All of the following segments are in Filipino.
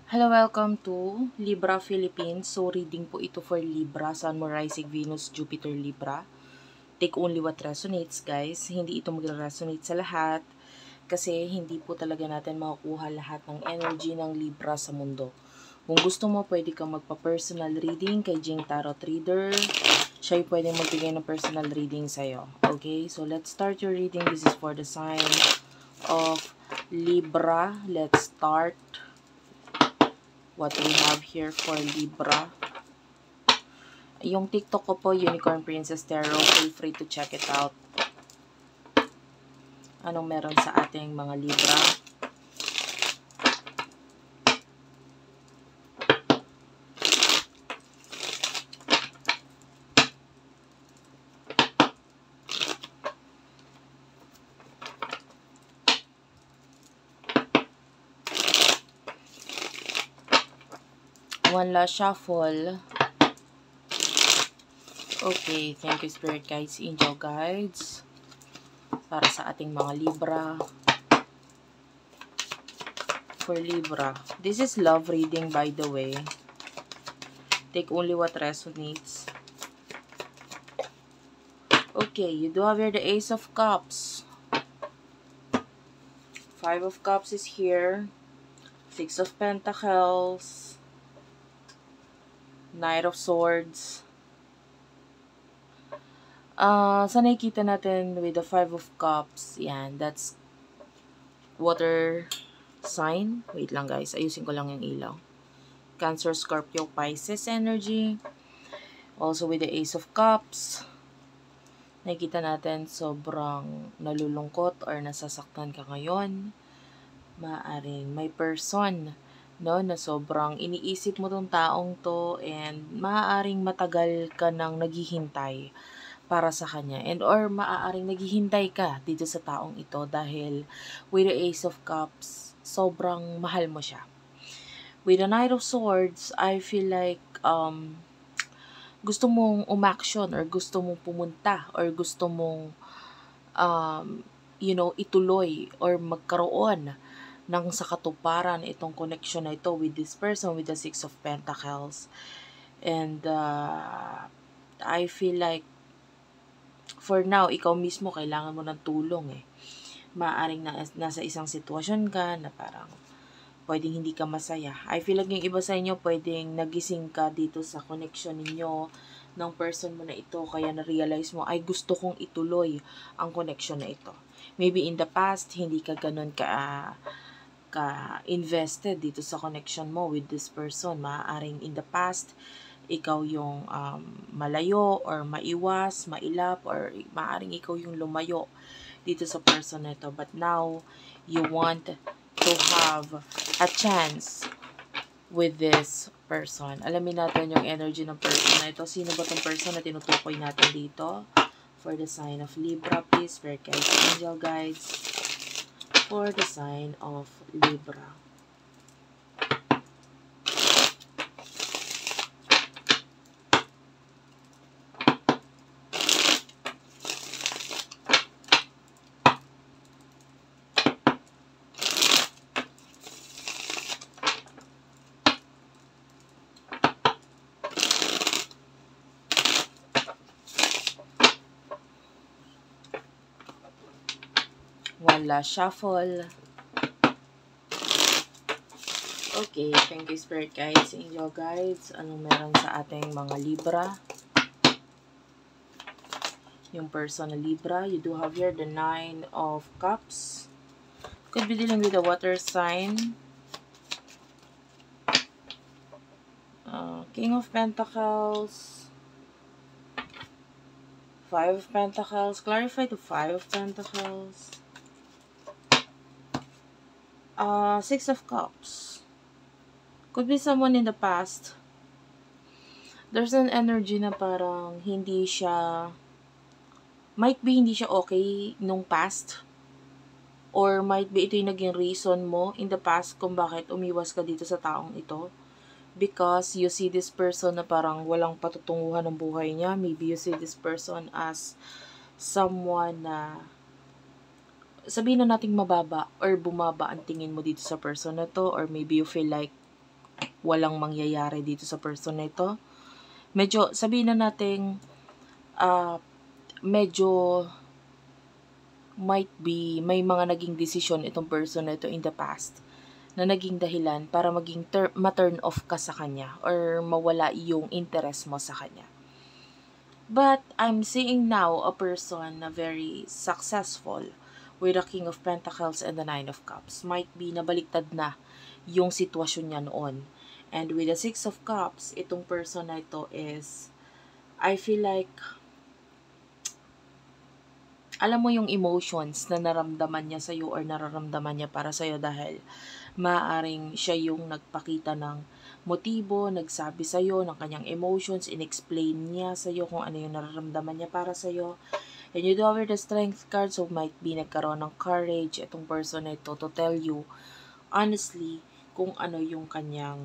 Hello, welcome to Libra Philippines. So, reading po ito for Libra, Sun, Moon, Rising, Venus, Jupiter, Libra. Take only what resonates, guys. Hindi ito mag-resonate sa lahat kasi hindi po talaga natin makukuha lahat ng energy ng Libra sa mundo. Kung gusto mo, pwede kang magpa-personal reading kay Jing Tarot Reader. Siya yung pwedeng magbigay ng personal reading sa'yo. Okay? So, let's start your reading. This is for the sign of Libra. Let's start what we have here for Libra. Yung TikTok ko po, Unicorn Princess Tarot. Feel free to check it out. Anong meron sa ating mga Libra? One last shuffle. Okay, thank you Spirit Guides, Angel Guides. Para sa ating mga Libra. For Libra. This is love reading, by the way. Take only what resonates. Okay, you do have here the Ace of Cups. Five of Cups is here. Six of Pentacles. Knight of Swords. Sa nakikita natin with the Five of Cups, yan, that's water sign. Wait lang guys, ayusin ko lang yung ilaw. Cancer, Scorpio, Pisces energy. Also with the Ace of Cups, nakikita natin sobrang nalulungkot or nasasaktan ka ngayon. Maaring may person, no, na sobrang iniisip mo tong taong to and maaaring matagal ka nang naghihintay para sa kanya, and or maaaring naghihintay ka dito sa taong ito dahil with the Ace of Cups, sobrang mahal mo siya. With the Knight of Swords, I feel like gusto mong umaction or gusto mong pumunta or gusto mong ituloy or magkaroon ng sakatuparan itong connection na ito with this person, with the Six of Pentacles. And I feel like for now, ikaw mismo kailangan mo ng tulong eh. Maaring nasa isang sitwasyon ka na parang pwedeng hindi ka masaya. I feel like yung iba sa inyo pwedeng nagising ka dito sa connection ninyo ng person mo na ito, kaya na-realize mo, ay gusto kong ituloy ang connection na ito. Maybe in the past, hindi ka ganun ka-invested dito sa connection mo with this person. Maaaring in the past, ikaw yung malayo or maiwas, mailap, or maaaring ikaw yung lumayo dito sa person na ito. But now, you want to have a chance with this person. Alamin natin yung energy ng person na ito. Sino ba tong person na tinutukoy natin dito? For the sign of Libra, please, Spirit Guides, Angel Guides, for the sign of Libra. One last shuffle. Okay, thank you Spirit Guides, Angel Guides. Anong meron sa ating mga Libra? Yung person na Libra, you do have here the Nine of Cups. Could be dealing with a water sign. King of Pentacles. Five of Pentacles. Clarify to Five of Pentacles. Six of Cups. Could be someone in the past. There's an energy na parang hindi siya, might be hindi siya okay nung past. Or might be ito yung naging reason mo in the past kung bakit umiwas ka dito sa taong ito. Because you see this person na parang walang patutunguhan ng buhay niya. Maybe you see this person as someone na sabihin na nating mababa or bumaba ang tingin mo dito sa person na to, or maybe you feel like walang mangyayari dito sa person na ito. Medyo, sabihin na natin, medyo might be may mga naging desisyon itong person na ito in the past na naging dahilan para maging ma-turn off ka sa kanya or mawala yung interest mo sa kanya. But I'm seeing now a person na very successful with the King of Pentacles and the Nine of Cups. Might be nabaliktad na yung sitwasyon niya noon. And with the Six of Cups, itong person na ito is, I feel like, alam mo yung emotions na naramdaman niya sa'yo or nararamdaman niya para sa'yo dahil maaaring siya yung nagpakita ng motibo, nagsabi sa'yo ng kanyang emotions, inexplain niya sa'yo kung ano yung nararamdaman niya para sa'yo. And you do have the Strength card, so might be nagkaroon ng courage itong person na ito to tell you honestly kung ano yung kanyang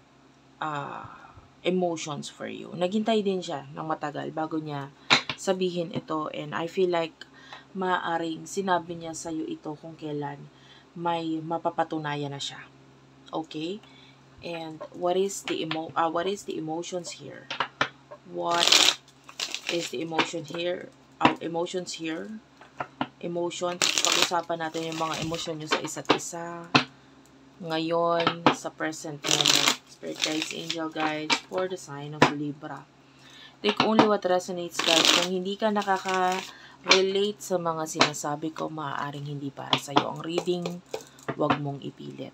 emotions for you. Naghintay din siya ng matagal bago niya sabihin ito, and I feel like maaaring sinabi niya sa'yo ito kung kailan may mapapatunayan na siya. Okay? And what is the emotions here? What is the emotion here? Emotions here. Emotions. Pag-usapan natin yung mga emosyon nyo sa isa't isa. Ngayon, sa present moment. Spirit guides, angel guides, for the sign of Libra. Take only what resonates, guys. Kung hindi ka relate sa mga sinasabi ko, maaaring hindi para sa'yo ang reading. Huwag mong ipilit.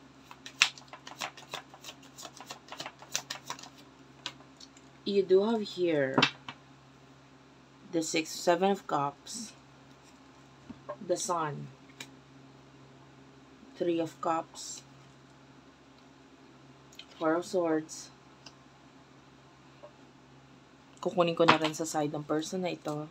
You do have here the Seven of Cups, the Sun, Three of Cups, Four of Swords. Kukunin ko na rin sa side ng person na ito.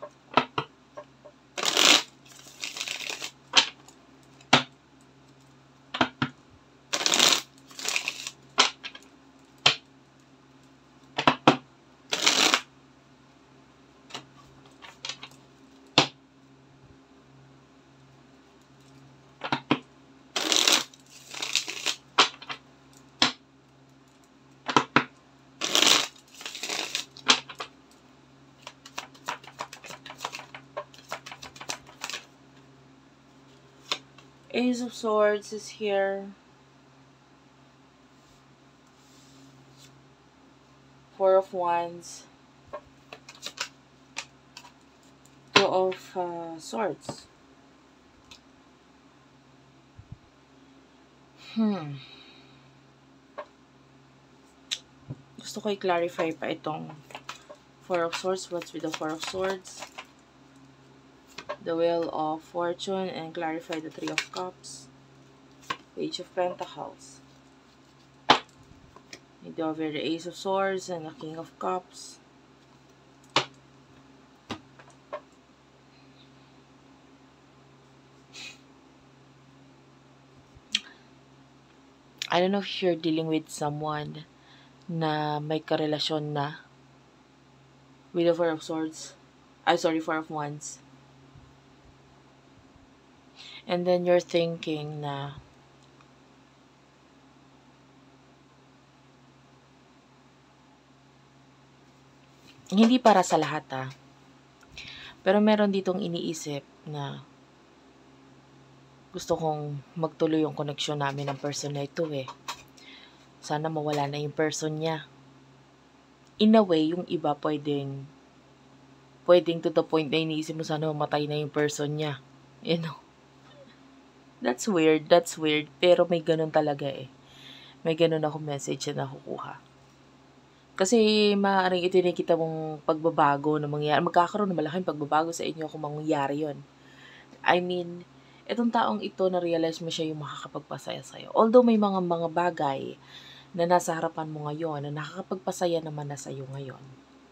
Ace of Swords is here. Four of Wands. Two of Swords. Gusto ko i-clarify pa itong Four of Swords. What's with the Four of Swords? The Wheel of Fortune, and clarify the Three of Cups. Page of Pentacles. You do over the Ace of Swords and the King of Cups. I don't know if you're dealing with someone na may karelasyon na with the Four of Swords. Four of Wands. And then you're thinking na hindi para sa lahat pero meron ditong iniisip na gusto kong magtuloy yung connection namin ng person na ito Sana mawala na yung person niya. In a way, yung iba pwedeng to the point na iniisip mo sana mamatay na yung person niya. You know? That's weird. Pero may ganun talaga May ganun ako message na nakukuha. Kasi maaaring ito nakita mong pagbabago na mangyayari. Magkakaroon ng malaking pagbabago sa inyo kung mangyayari yon. I mean, itong taong ito na-realize mo siya yung makakapagpasaya sa'yo. Although may mga bagay na nasa harapan mo ngayon na nakakapagpasaya naman na sa'yo ngayon.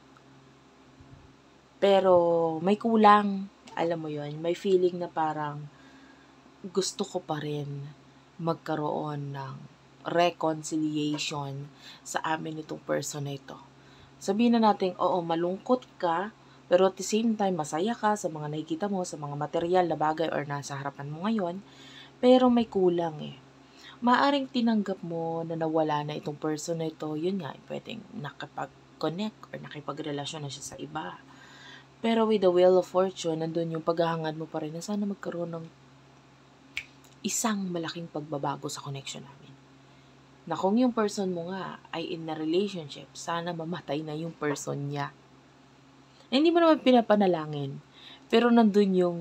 Pero may kulang. Alam mo yon, may feeling na parang gusto ko pa rin magkaroon ng reconciliation sa amin itong person na ito. Sabihin na natin, oo, malungkot ka, pero at the same time, masaya ka sa mga nakikita mo, sa mga material na bagay or nasa harapan mo ngayon, pero may kulang maaring tinanggap mo na nawala na itong person na ito, yun nga, pwedeng nakipag-connect or nakipagrelasyon na siya sa iba. Pero with the Wheel of Fortune, nandun yung paghahangad mo pa rin na sana magkaroon ng isang malaking pagbabago sa connection namin. Na kung yung person mo nga ay in a relationship, sana mamatay na yung person niya. Hindi mo naman pinapanalangin, pero nandun yung,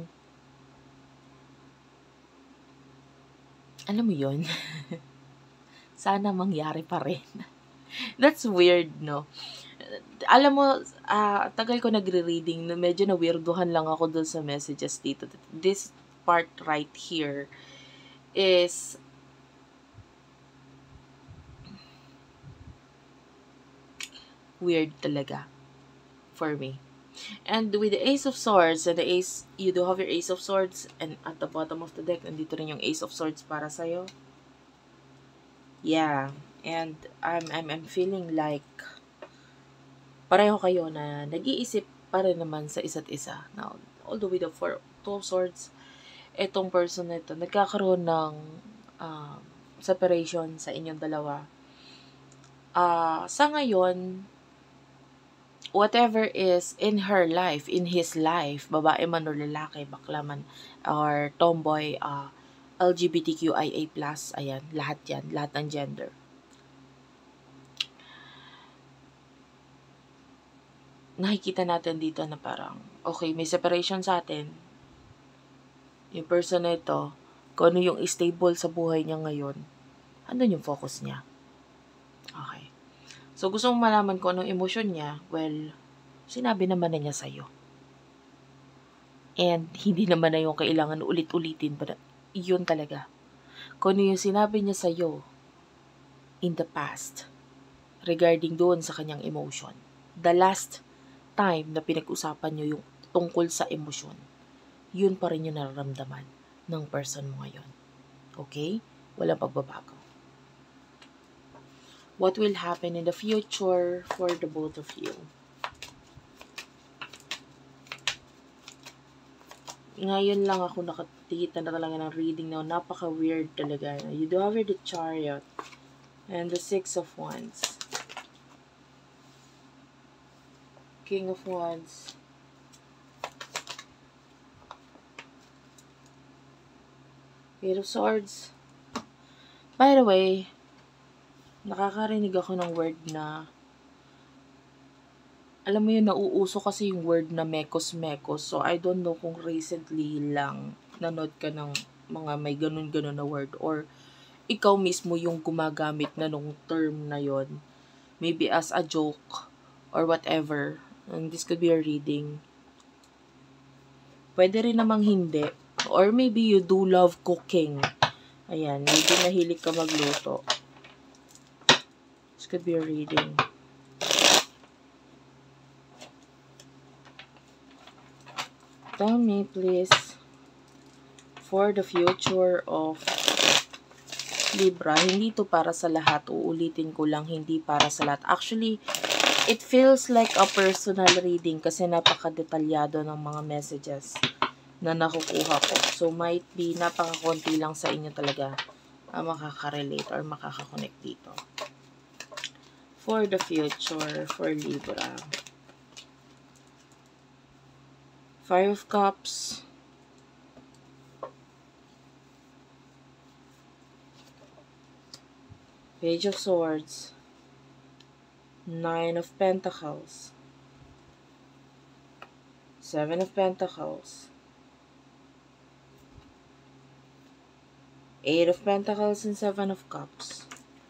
alam mo yun, sana mangyari pa rin. That's weird, no? Alam mo, tagal ko nagre-reading, medyo na-weirduhan lang ako dun sa messages dito. This part right here is weird talaga for me. And with the Ace of Swords and the Ace, you do have your Ace of Swords, and at the bottom of the deck, nandito rin yung Ace of Swords para sa'yo. Yeah, and I'm feeling like pareho kayo na nag-iisip pa rin naman sa isa't isa. Now, although with the Two of Swords, etong person na ito, nagkakaroon ng separation sa inyong dalawa. Sa ngayon, whatever is in her life, in his life, babae man o lalaki, bakla man, or tomboy, LGBTQIA+, ayan, lahat yan, lahat ng gender. Nakikita natin dito na parang, okay, may separation sa atin. Yung person na ito, kung ano yung stable sa buhay niya ngayon, andun yung focus niya. Okay. So, gusto mong malaman kung anong emosyon niya, well, sinabi naman na niya sa'yo. And hindi naman na yung kailangan ulit-ulitin, but yun talaga. Kung ano yung sinabi niya sa'yo in the past regarding doon sa kanyang emotion. The last time na pinag-usapan nyo yung tungkol sa emosyon, yun pa rin yung nararamdaman ng person mo ngayon. Okay? Walang pagbabago. What will happen in the future for the both of you? Ngayon lang ako nakakita na talaga ng reading na napaka-weird talaga. You do have the Chariot and the Six of Wands. King of Wands. Eight of Swords. By the way, nakakarinig ako ng word na, alam mo yun, nauuso kasi yung word na mekos-mekos. So, I don't know kung recently lang nanood ka ng mga may ganun-ganun na word or ikaw mismo yung gumagamit na nung term na yon. Maybe as a joke or whatever. And this could be a reading. Pwede rin namang hindi. Or maybe you do love cooking. Ayan, maybe mahilig ka magluto. This could be a reading. Tell me, please, for the future of Libra, hindi to para sa lahat. Uulitin ko lang, hindi para sa lahat. Actually, it feels like a personal reading kasi napaka-detalyado ng mga messages na nakukuha ko. So, might be napaka-konti lang sa inyo talaga makaka-relate or makaka-connect dito. For the future, for Libra. Five of Cups. Page of Swords. Nine of Pentacles. Seven of Pentacles. Eight of Pentacles and Seven of Cups.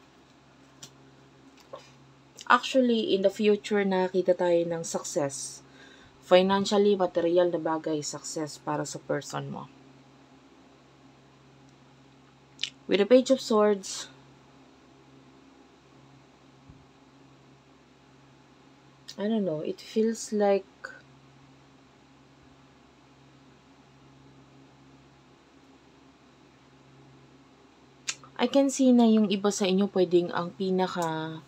Actually, in the future, nakakita tayo ng success. Financially, material na bagay, success para sa person mo. With the Page of Swords, I don't know, it feels like I can see na yung iba sa inyo pwedeng ang pinaka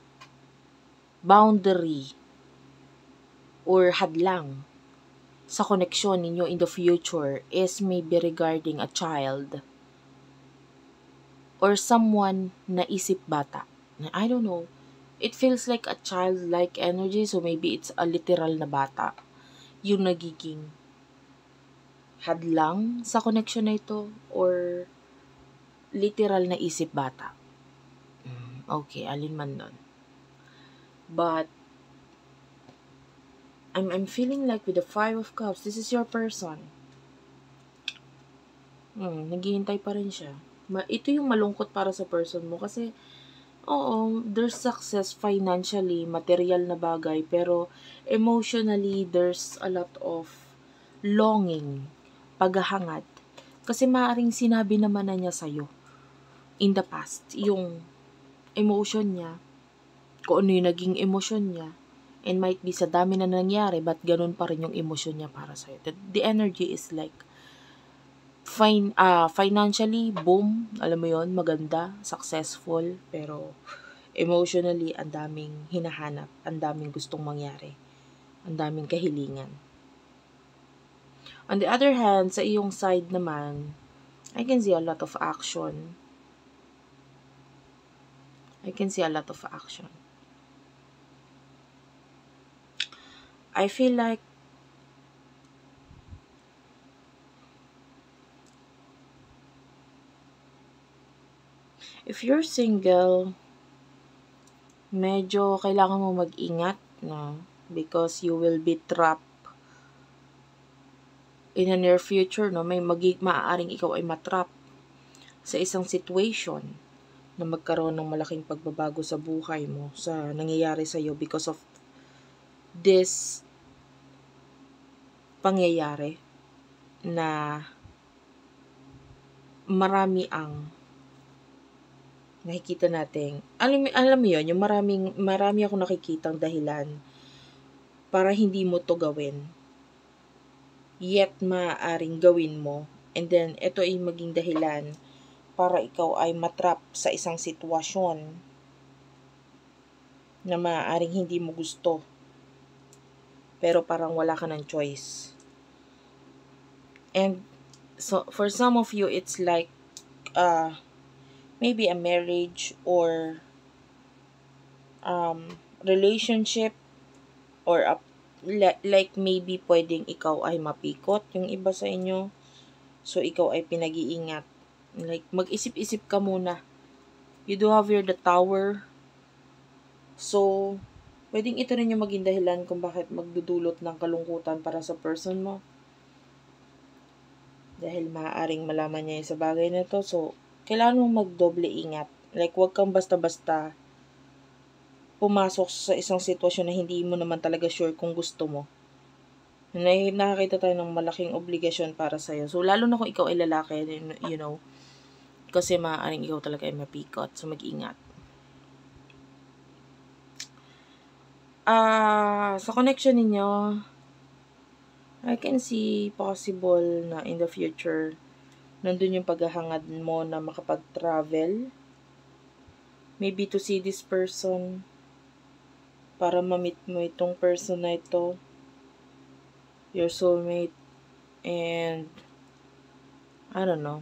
boundary or hadlang sa koneksyon ninyo in the future is maybe regarding a child. or someone na isip bata. I don't know. It feels like a childlike energy, so maybe it's a literal na bata yung nagiging hadlang sa connection na ito, or literal na isip bata. Okay, alin man nun. But I'm feeling like with the Five of Cups, this is your person. Naghihintay pa rin siya. Ito yung malungkot para sa person mo kasi oo, there's success financially, material na bagay, pero emotionally, there's a lot of longing, paghahangad. Kasi maaaring sinabi naman na niya sa'yo in the past, yung emotion niya, kung ano yung naging emotion niya, and might be sa dami na nangyari, but ganun pa rin yung emotion niya para sa'yo. The energy is like, financially, boom, alam mo yon, maganda, successful, pero emotionally, ang daming hinahanap, ang daming gustong mangyari, ang daming kahilingan. On the other hand, sa iyong side naman, I can see a lot of action. I feel like if you're single, medyo kailangan mo mag-ingat, no? Because you will be trapped in the near future, no? Maaaring ikaw ay matrap sa isang situation na magkaroon ng malaking pagbabago sa buhay mo, sa nangyayari sa iyo because of this pangyayari na marami ang nakikita natin. Alam mo yun, yung marami akong nakikitang dahilan para hindi mo to gawin. Yet, maaaring gawin mo. And then, ito ay maging dahilan para ikaw ay matrap sa isang sitwasyon na maaaring hindi mo gusto. Pero parang wala ka ng choice. And, so, for some of you, it's like, maybe a marriage or relationship or like maybe pwedeng ikaw ay mapikot yung iba sa inyo, so ikaw ay pinag-iingat, like mag-isip-isip ka muna. You do have the Tower, so pwedeng ito rin yung maging dahilan kung bakit magdudulot ng kalungkutan para sa person mo, dahil maaaring malaman niya sa bagay na to. So kailangan mo magdoble ingat, like wag kang basta-basta pumasok sa isang sitwasyon na hindi mo naman talaga sure kung gusto mo. Nakakita tayo ng malaking obligasyon para sa'yo. So, lalo na kung ikaw ay lalaki, you know, kasi maaaring ikaw talaga ay mapikot. So, mag-ingat. Sa connection ninyo, I can see possible na in the future, nandun yung paghahangad mo na makapag-travel. Maybe to see this person, para ma-meet mo itong person na ito, your soulmate, and I don't know,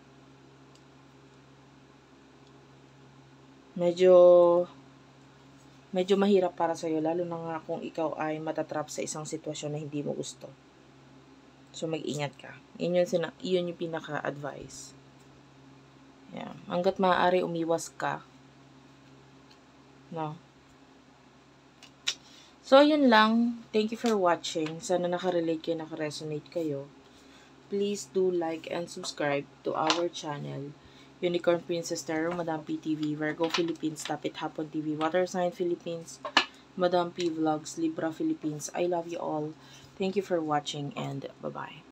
medyo mahirap para sa'yo, lalo na nga kung ikaw ay matatrap sa isang sitwasyon na hindi mo gusto. So, mag-ingat ka. Yun yung pinaka-advice. Yeah. Hanggat maaari, umiwas ka. No? So, yun lang. Thank you for watching. Sana nakarelate kayo, nakaresonate kayo. Please do like and subscribe to our channel. Unicorn Princess Tarot, Madam P TV, Virgo Philippines, Tapit Hapon TV, Water Sign Philippines, Madam P Vlogs, Libra Philippines. I love you all. Thank you for watching and bye-bye.